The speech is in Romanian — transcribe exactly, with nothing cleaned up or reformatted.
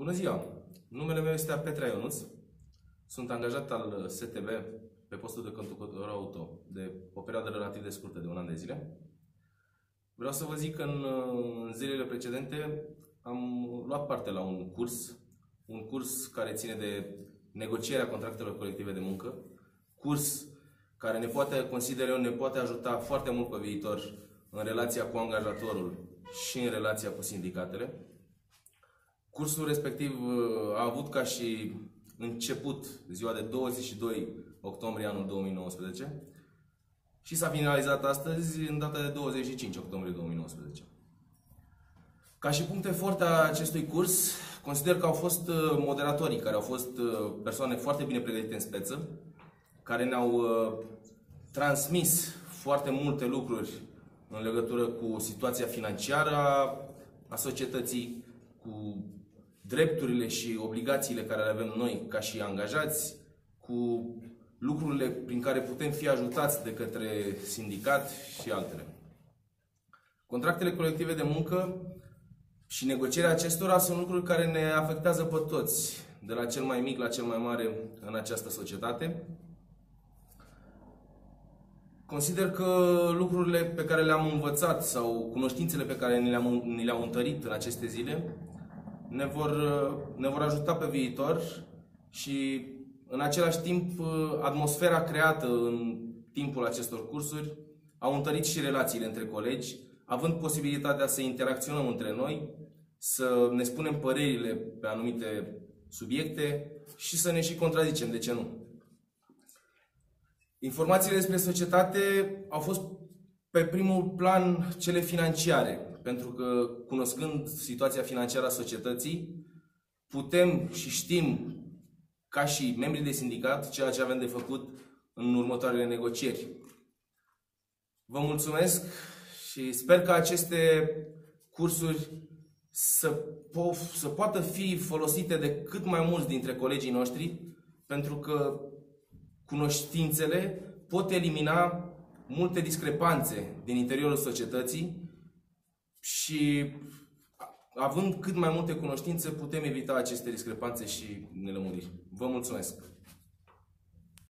Bună ziua! Numele meu este Petre Ionuț. Sunt angajat al S T B pe postul de conducător auto de o perioadă relativ de scurtă, de un an de zile. Vreau să vă zic că în, în zilele precedente am luat parte la un curs, un curs care ține de negocierea contractelor colective de muncă, curs care ne poate, consider eu, ne poate ajuta foarte mult pe viitor în relația cu angajatorul și în relația cu sindicatele. Cursul respectiv a avut ca și început ziua de douăzeci și doi octombrie anul două mii nouăsprezece și s-a finalizat astăzi în data de douăzeci și cinci octombrie două mii nouăsprezece. Ca și puncte forte a acestui curs, consider că au fost moderatorii, care au fost persoane foarte bine pregătite în speță, care ne-au transmis foarte multe lucruri în legătură cu situația financiară a societății, cu drepturile și obligațiile care le avem noi ca și angajați, cu lucrurile prin care putem fi ajutați de către sindicat și altele. Contractele colective de muncă și negocierea acestora sunt lucruri care ne afectează pe toți, de la cel mai mic la cel mai mare în această societate. Consider că lucrurile pe care le-am învățat sau cunoștințele pe care ni le-am, ni le-au întărit în aceste zile ne vor, ne vor ajuta pe viitor și în același timp atmosfera creată în timpul acestor cursuri au întărit și relațiile între colegi, având posibilitatea să interacționăm între noi, să ne spunem părerile pe anumite subiecte și să ne și contrazicem, de ce nu. Informațiile despre societate au fost pe primul plan cele financiare, pentru că, cunoscând situația financiară a societății, putem și știm, ca și membrii de sindicat, ceea ce avem de făcut în următoarele negocieri. Vă mulțumesc și sper că aceste cursuri să, po- să poată fi folosite de cât mai mulți dintre colegii noștri, pentru că cunoștințele pot elimina multe discrepanțe din interiorul societății și, având cât mai multe cunoștințe, putem evita aceste discrepanțe și nelămuriri. Vă mulțumesc!